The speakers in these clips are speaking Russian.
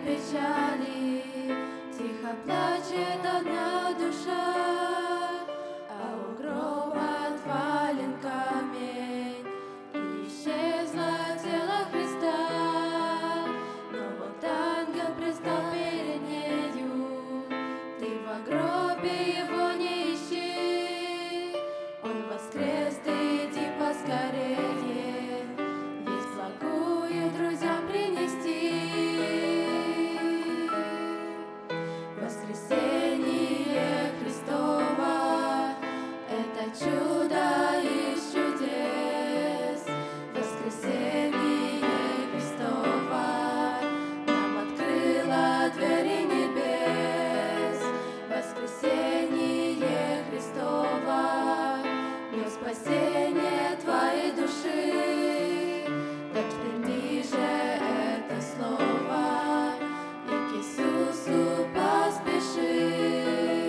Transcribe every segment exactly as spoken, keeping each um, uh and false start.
печали, тихо плачет одна душа, а у гроба отвален камень, и исчезло тело Христа. Но вот ангел предстал перед нею, ты во гробе его не ищи, он воскрес, ты иди поскорее, весть благую друзьям принести. Воскресение Христово — это чудо из чудес. Воскресение Христово нам открыло двери небес. Воскресение Христово нес спасение твоей души. Так прими же это слово и к Иисусу поспеши.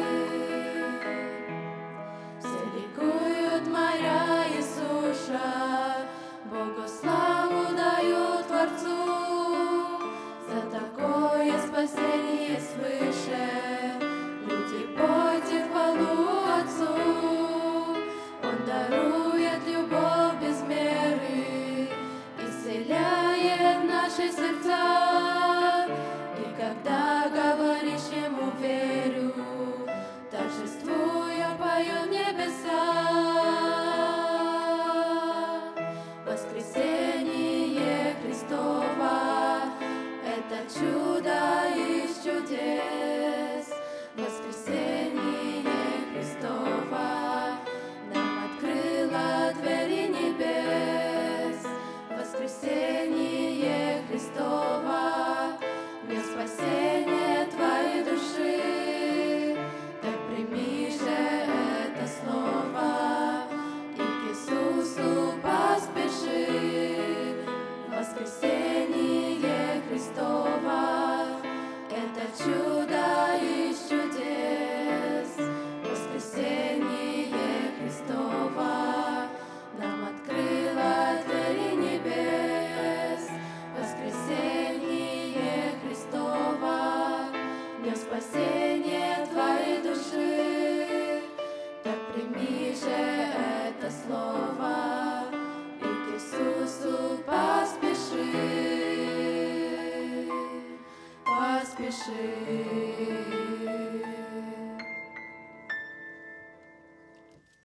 Все ликуют моря и суша, Богу славу дают Творцу. За такое спасение свыше люди, пойте хвалу Отцу. Он дарует любовь без меры, исцеляет наши сердца. И когда говоришь Ему верю, торжествуя поют небеса. Воскресение Христово — это чудо из чудес. Воскресение Христово нам открыло двери небес. Воскресение Христово нес спасение твоей души. Так прими же это слово и к Иисусу поспеши. Воскресение Христово — это чудо из чудес. Воскресение Христово нам открыло двери небес. Воскресение Христово нес спасение твоей души. Так прими же это слово и к Иисусу поспеши, поспеши.